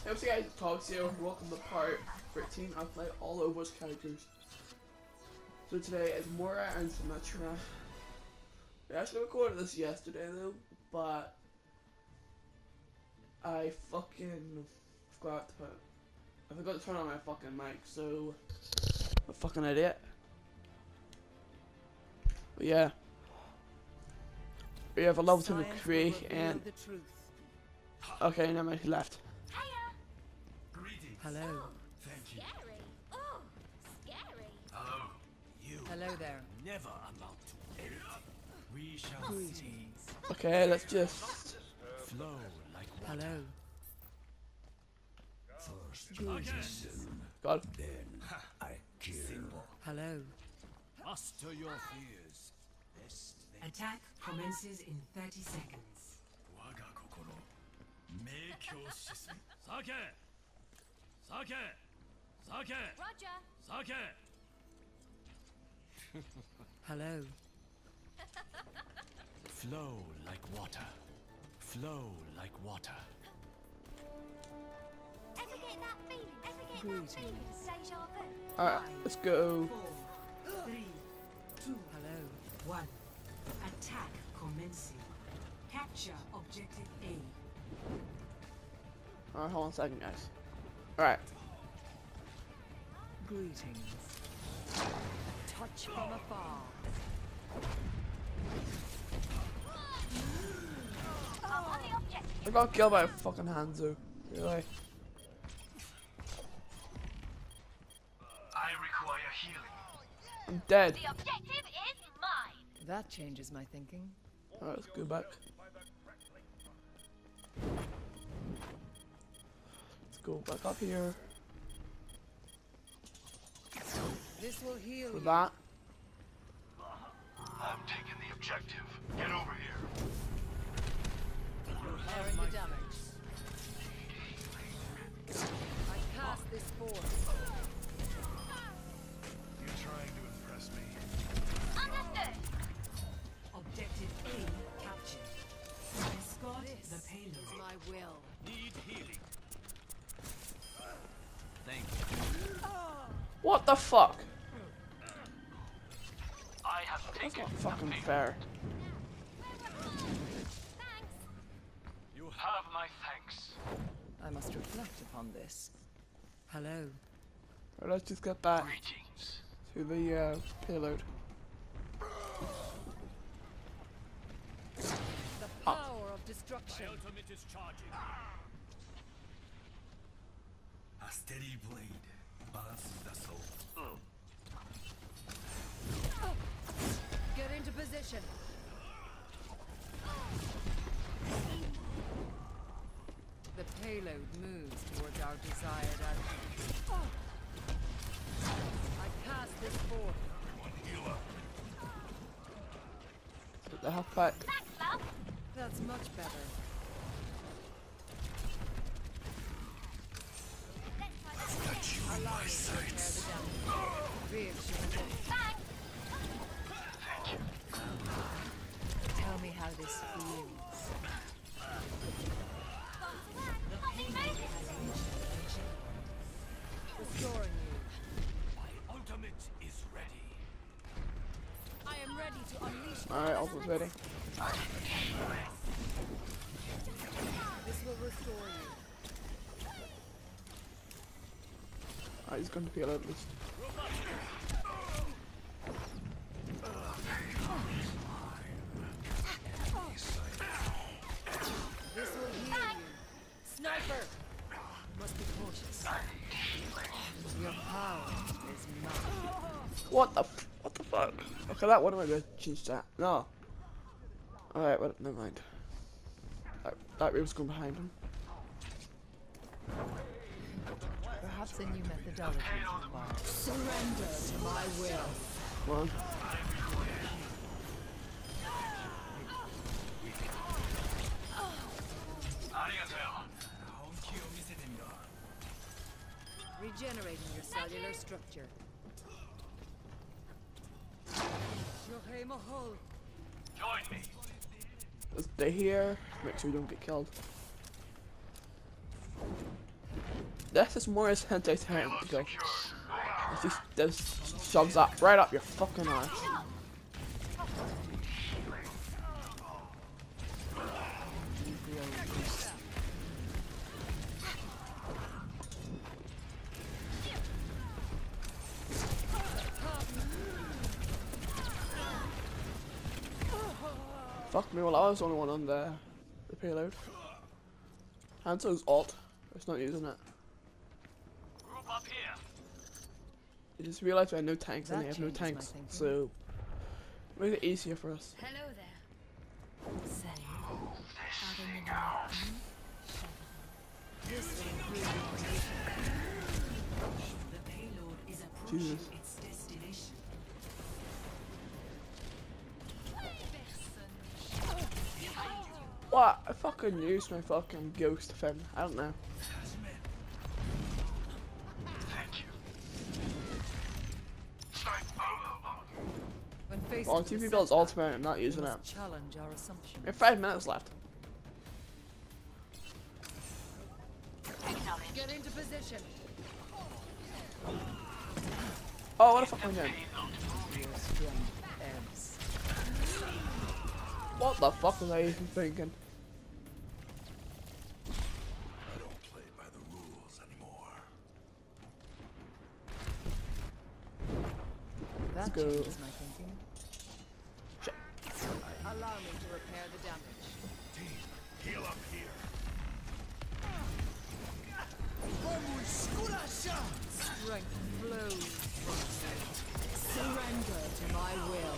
Hey, what's up guys, Talks here, welcome to part 13 of Play all Overwatch characters. So today is Moira and Symmetra. We actually recorded this yesterday though, but I fucking forgot to turn on my fucking mic, so I'm a fucking idiot. But yeah. We have a level 2 McCree and okay, now he left. Hello. Thank you. Scary. Oh, scary. Hello. You. Hello there. Never amount to anything. We shall see. Okay, let's just Flow like water. Hello. First God. then I kill. Hello. Muster your fears. Best they Attack commences in 30 seconds. waga kokoro. Meikyo shisu. Sake. Sake. Sake. Roger. Sake. Hello. Flow like water. Flow like water. Ever get that feeling? Ever get that feeling? Deja vu. Alright, let's go. 4, 3, 2, Hello. 1. Attack commencing. Capture objective A. Alright, hold on a second guys. Alright. Greetings. Touch from afar. I'm on the objective. I got killed by a fucking Hanzo. Really? I require healing. I'm dead. The objective is mine. That changes my thinking. Alright, let's go back. Let's go back up here. This will heal For you. that. I'm taking the objective. Get over here. Repairing the damage. I cast this force. You trying to impress me? Understood. Objective A captured. Escort This the is payload. my will. Need healing. Thank you. What the fuck? I have That's taken not the fucking payload. fair. Thanks. You have my thanks. I must reflect upon this. Hello. Alright, let's just get back Greetings. to the payload. The power of destruction. ultimate is charging. A steady blade balances the soul. Get into position. The payload moves towards our desired outcome. I cast this forth. Get the health back. Thanks, love. That's much better. Let's try this again. Allow me to repair the damage. Reassuring. Thanks. Tell me how this feels. Nothing moving. Restoring you. My ultimate is ready. I am ready to unleash. Alright, almost ready. This will restore you. Alright, he's going to payload at least. This will heal you. Sniper! Must be cautious. Your power is mine. What the fuck? Okay, that one am I going to change that? No. Alright, well, never mind. That room's going behind him. Perhaps a new methodology is required. Surrender to my will. Come on. Regenerating your cellular structure. Yohei Mahol. Join me. Let's stay here. Make sure we don't get killed. This is more as Hentai time to go. This shoves that right up your fucking ass. Fuck me, well I was the only one on the payload. Hanzo's alt, it's not using it. Group up here. I just realised we had no tanks and That they have no changes my tanks, thinking. so make it easier for us. Hello there. Say, The payload is approaching Jesus. its destination. What? I fucking used my fucking ghost fin. I don't know. Thank you. When faced Well, with TP a build's setback, ultimate, I'm not we using it. must challenge our assumptions. We have 5 minutes left. Get into position. Oh, what the fuck am I doing? Your strength ebbs. What the fuck was I even thinking? I don't play by the rules anymore. That go. changes my thinking. Shit. Allow me to repair the damage. Team, heal up here. Strength flows from me. Surrender to my will.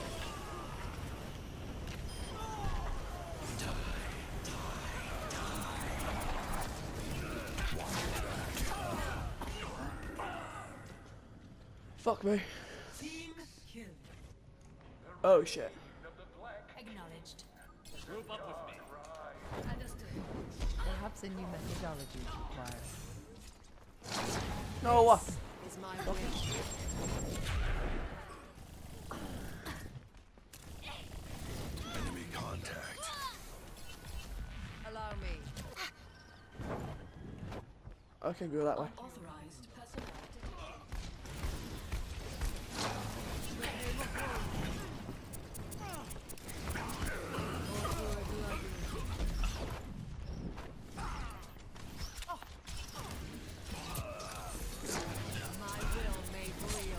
Fuck me. Team kill. Oh shit. acknowledged. Group up with me. Understood. Perhaps a new methodology is required. No, what? Is my will. Enemy contact. Allow me. Okay, go that way. Authorized personnel. My will made real.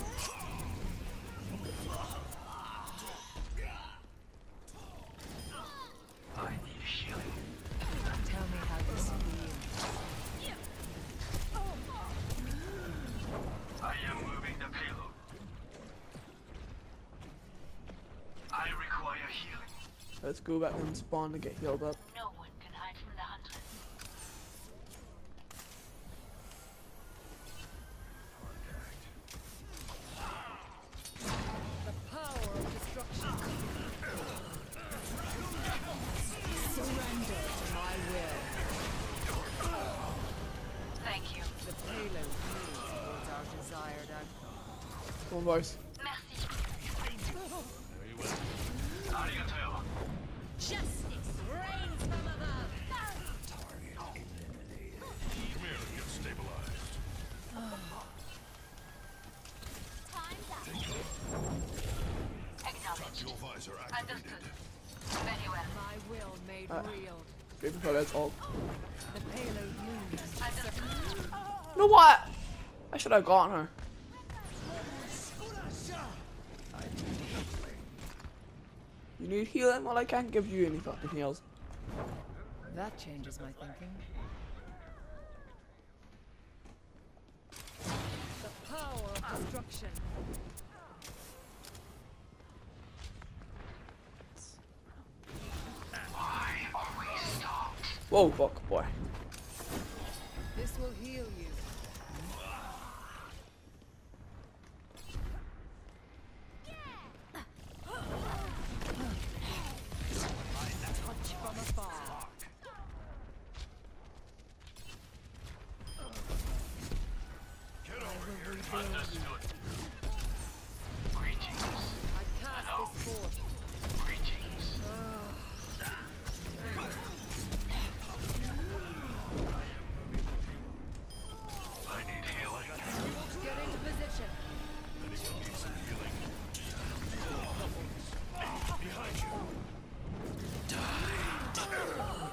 I need healing. Tell me how this feels. I am moving the payload. I require healing. Let's go back and spawn to get healed up. No one can hide from the hunter. The power of destruction. Surrender to my will. Thank you. The payload moves towards our desired outcome. Come on, boys. Merci. Arigato. Justice reigns from above. Come here, get stabilized. Time's up. Acknowledged. Dual visor Understood. Very well. My will made real. Great before that's all. The payload moves. Understood. You know what? I should have gotten her. You need healing? Well, I can't give you any fucking heals. That changes my thinking. The power of destruction. Whoa, fuck, boy. This will heal you. Touch from afar. Understood. Greetings. I cast this forth. Greetings.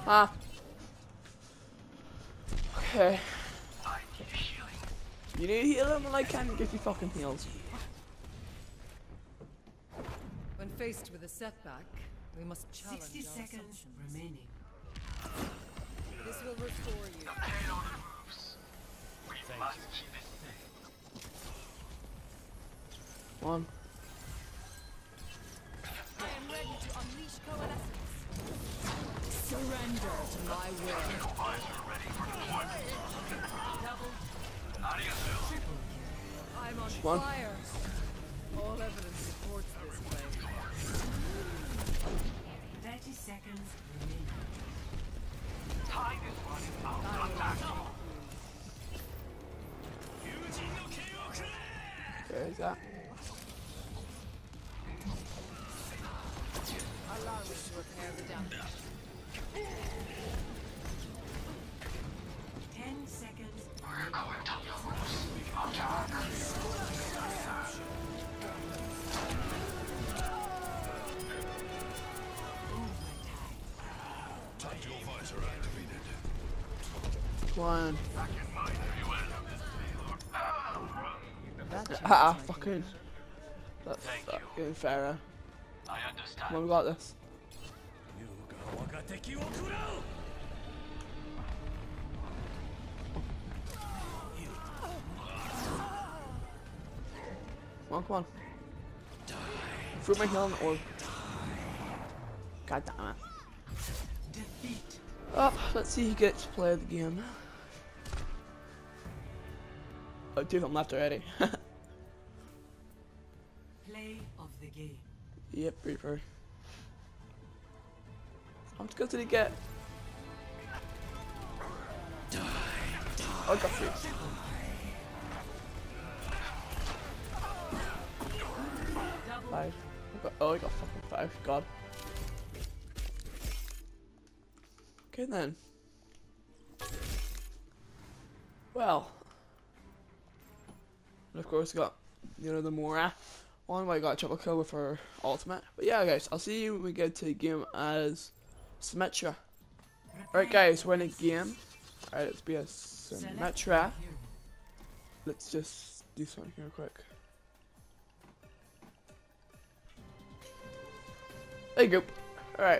Ah. Okay. You need healing? Well, I can give you fucking heals. When faced with a setback, we must challenge 60 our seconds assumptions. remaining. This will restore you. One. I am ready to unleash coalescence. Surrender to my will. I'm on One. fire. All evidence supports this claim. 30 seconds remaining. Okay, is that? Allow me to repair the damage. 10 seconds. One. That Ah, chance might fucking. be That's fucking fairer. I understand. Come on, we got this. Come on. Through my healing orb. God damn it. Defeat. Oh, let's see who gets to play the game. Oh, two of them left already. Play of the game. Yep, Reaper. How much good did he get? Oh, I got 3. Five. Oh, I got fucking 5. God. Okay then. Well. And of course, got, you know, the Mora one where I got a triple kill with her ultimate. But yeah, guys, I'll see you when we get to the game as Symmetra. Alright, guys, we're in a game. Alright, let's be a Symmetra. Let's just do something here quick. There you go. Alright.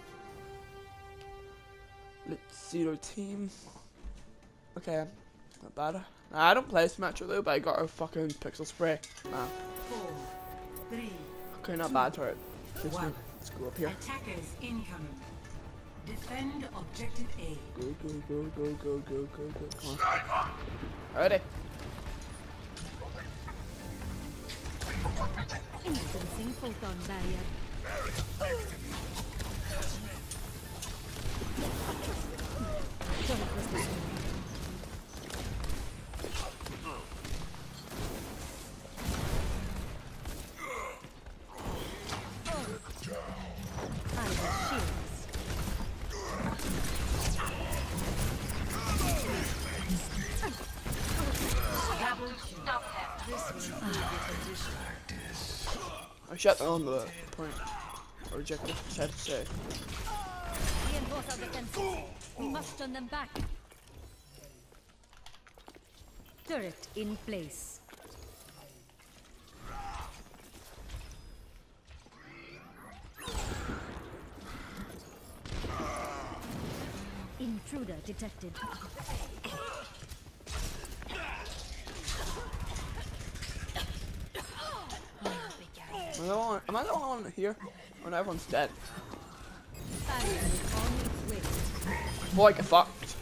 Let's see our team. Okay, not bad. Nah, I don't play Symmetra though, but I got a fucking pixel spray. Nah. 4, 3, Okay, not bad for it. Let's go up here. attackers incoming. Defend objective A. Go, go, go, go, go, go, go, go. Come on. Alrighty. Instancing photon barrier. Turret was destroyed. I have shields. I shot them on the point. Or objective, sad to say. Reinforce our defenses. We must turn them back. Turret in place. Intruder detected. Am I the only one here? When everyone's dead? Barrier is on its way. Boy, get fucked.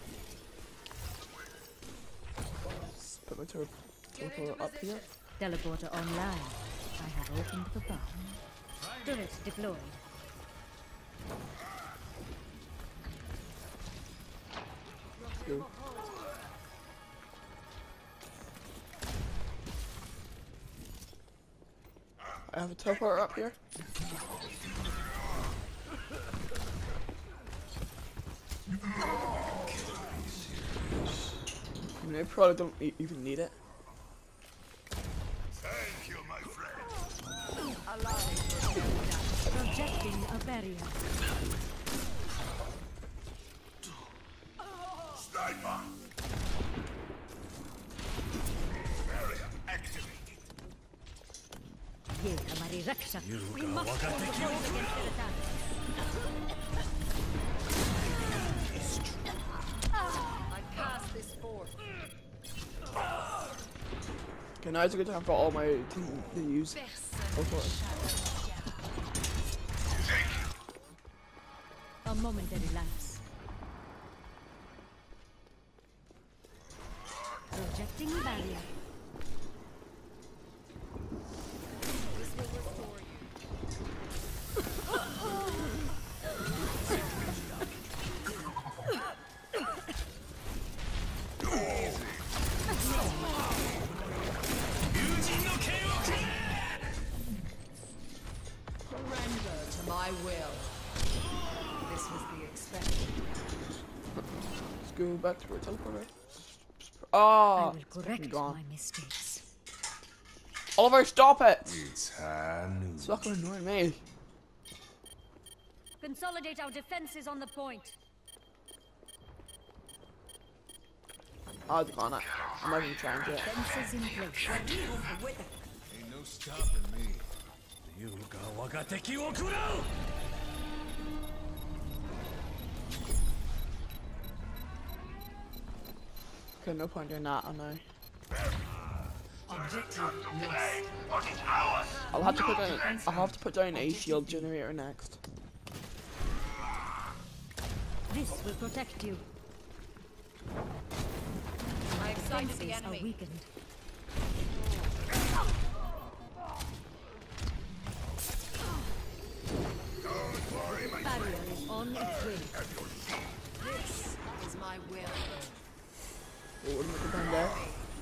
Put my teleporter up here. Teleporter online. I have opened the bar. Turret deployed. Go. I have a teleporter up here. I mean, I probably don't even need it. Thank you, my friend. Projecting a barrier. Ye hamari rakshak. We must hold the point against their attack. I cast this forth. Okay, now it's a good time for all my team to use. Go for it. A momentary lapse. Projecting barrier. This will restore you. Surrender to my will. This was the expected. Let's go back to our teleporter. I Oh, will correct gone. my mistakes. Oliver, stop it! It's high noon. It's fucking annoying me. Consolidate our defenses on the point. I'll decline it. I'm not even trying to. Defenses in place. Ain't no stopping me. Okay, no point doing that, I know. Objective lost. I'll have to put down a shield generator next. This will protect you. I excited the Defenses are enemy. weakened. Barrier is on its way. This is my will. Oh, what am I down there?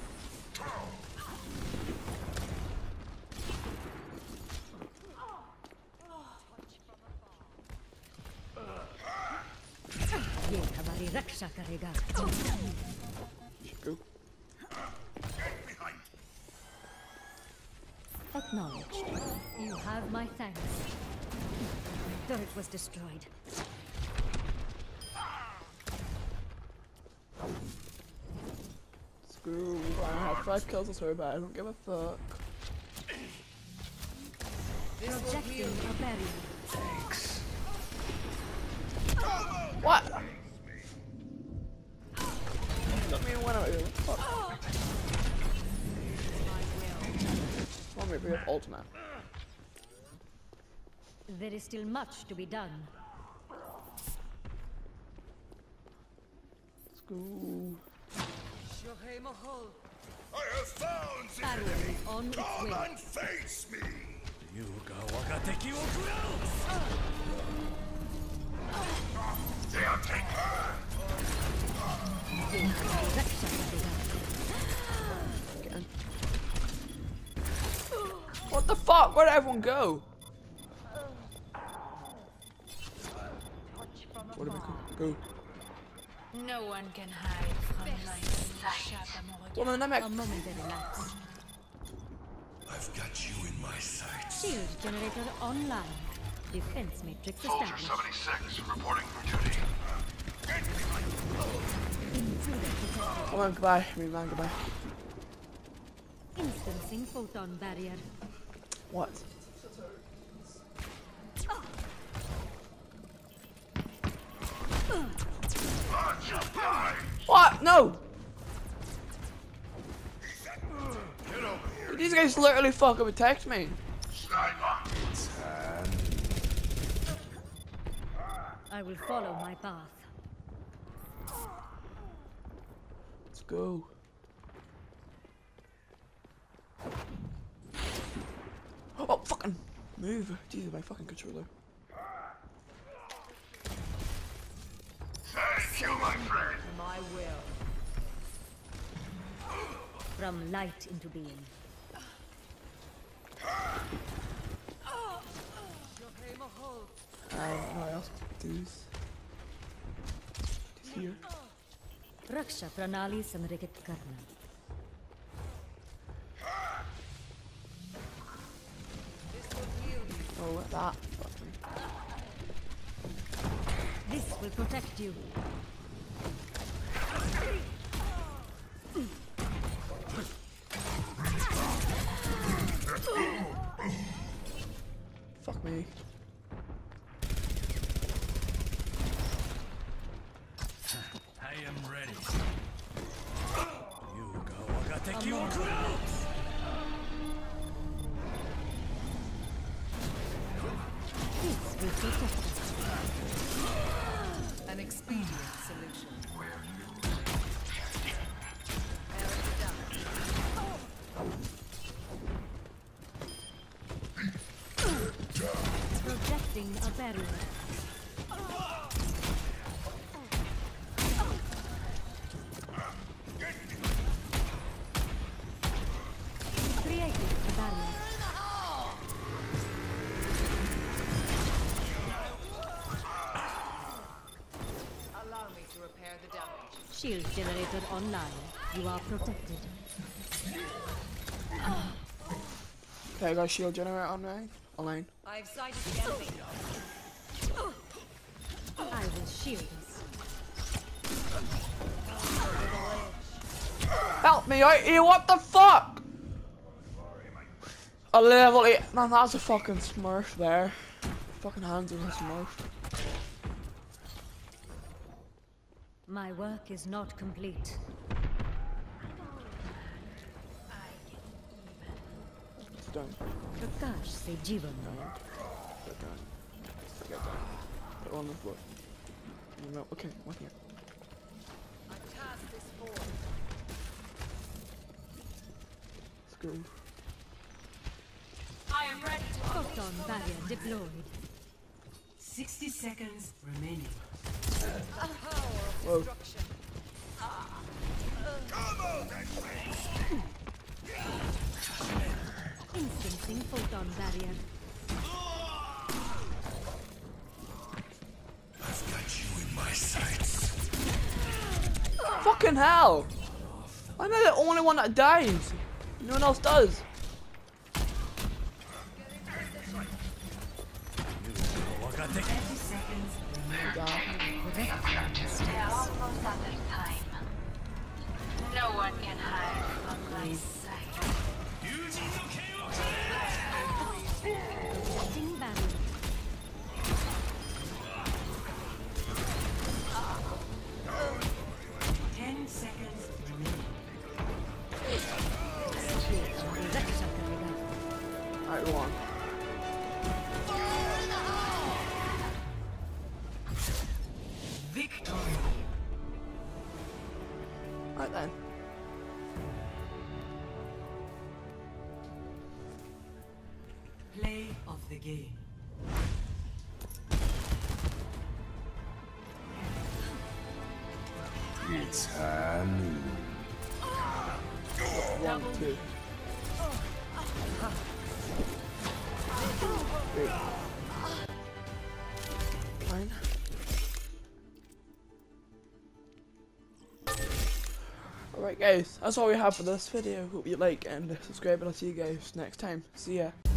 Ye hamari raksha karega. Should go. Acknowledged. You have my thanks. Turret was destroyed. Screw. I have 5 kills or so, but I don't give a fuck. Projecting a barrier. What? Let me win out here. What the fuck? One minute, we have ultimate. There is still much to be done. Let's go. Shohei Mahol. I have found the Barrier enemy. is on its Come way. and face me. They'll take her. Raksha karega. Again. What the fuck? Where did everyone go? Where did we go? Go. No one can hide from my sight. Well, then I'm A momentary lapse. I've got you in my sights. Shield generator online. Defense matrix established. 76 reporting for duty. Intruder detected. Come on, goodbye. I mean, man, goodbye. Instancing photon barrier. What? What? No! These guys literally fucking protect me. I will follow my path. Let's go. Oh, fucking move. Jesus, my fucking controller. Thank you, my friend. My will. From light into being. Shohei Mahol. What else to do? He's here. Raksha pranali samrigit karna. This will heal you. Oh, what that? Fucking. This will protect you. barrier. Created a barrier. Allow me to repair the damage. Shield generator online. You are protected. Okay, I got a shield generator online. I've sighted the enemy. I will shield us. Help me out here, what the fuck? A level 8. Man, that's a fucking smurf there. Fucking hands on a smurf. My work is not complete. It's done. Prakash se jivan hai. Get down. Get down. Put it on the floor. No, okay, one here. I cast this forward. Let's go. I am ready to Photon barrier deployed. 60 seconds remaining. Whoa. Instancing photon barrier. I've got you in my sights. Fucking hell! I'm the only one that dies. No one else does. 30 seconds They're almost out of time. No one can hide from my sight. Setting barrier. remaining. 10 seconds remaining. Alright, go on. Victory. Alright then. Play of the game. It's Hanu. 1, 2. Wait. Fine. Alright guys, that's all we have for this video. Hope you like and subscribe and I'll see you guys next time. See ya.